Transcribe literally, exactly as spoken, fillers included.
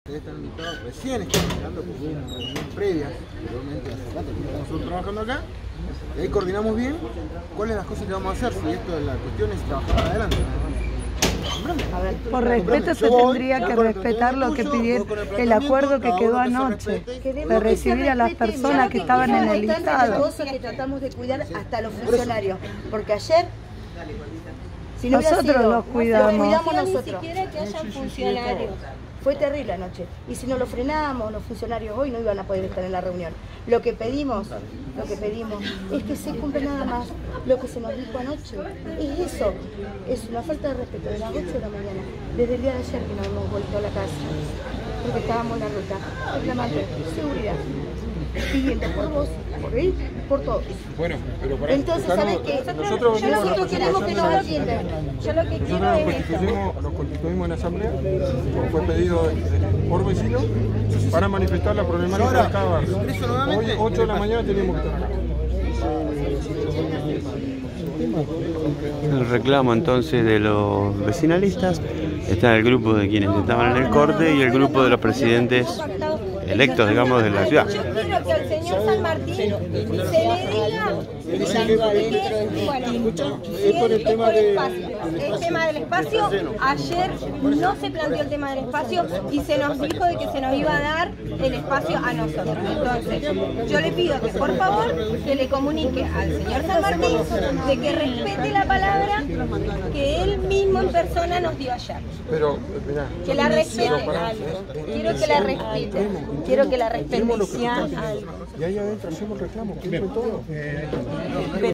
Están invitados, recién están llegando porque hubo una reunión previa, probablemente hace rato que estamos nosotros trabajando acá, y ahí coordinamos bien cuáles son las cosas que vamos a hacer, si esto de la cuestión es trabajar para adelante. A ver, por respeto se tendría que respetar lo que pidieron, el acuerdo que quedó anoche, de recibir a las personas que estaban en el listado. Que tratamos de cuidar hasta los funcionarios, porque ayer si no nosotros sido, los cuidamos. Los cuidamos nosotros. Ni siquiera que hayan funcionarios. Fue terrible anoche. Y si no lo frenábamos, los funcionarios hoy no iban a poder estar en la reunión. Lo que pedimos, lo que pedimos es que se cumpla nada más lo que se nos dijo anoche. Es eso. Es una falta de respeto de las ocho de la mañana, desde el día de ayer que nos hemos vuelto a la casa, porque estábamos en la ruta, reclamando seguridad, pidiendo por vos, por él, por todos. Bueno, pero para entonces, ¿sabes qué? Nosotros, nosotros, nosotros queremos que nos atiendan. Yo lo que quiero nosotros es nos constituimos, nos constituimos en asamblea, como fue pedido de, de, por vecinos, para manifestar la problemática de cada barrio. Hoy, ocho de la mañana, teníamos que estar acá. El reclamo entonces de los vecinalistas está el grupo de quienes estaban en el corte y el grupo de los presidentes electos, digamos, de la ciudad. Yo quiero que al señor San Martín se le diga que, bueno, es por el tema del espacio. El tema del espacio, ayer no se planteó el tema del espacio y se nos dijo de que se nos iba a dar el espacio a nosotros. Entonces, yo le pido que por favor que le comunique al señor San Martín de que respete la palabra que él mismo en persona nos dio ayer. Pero, mirá, que la respete. Quiero que la respete. Quiero que la respete. y ahí adentro hacemos el reclamo, que todo.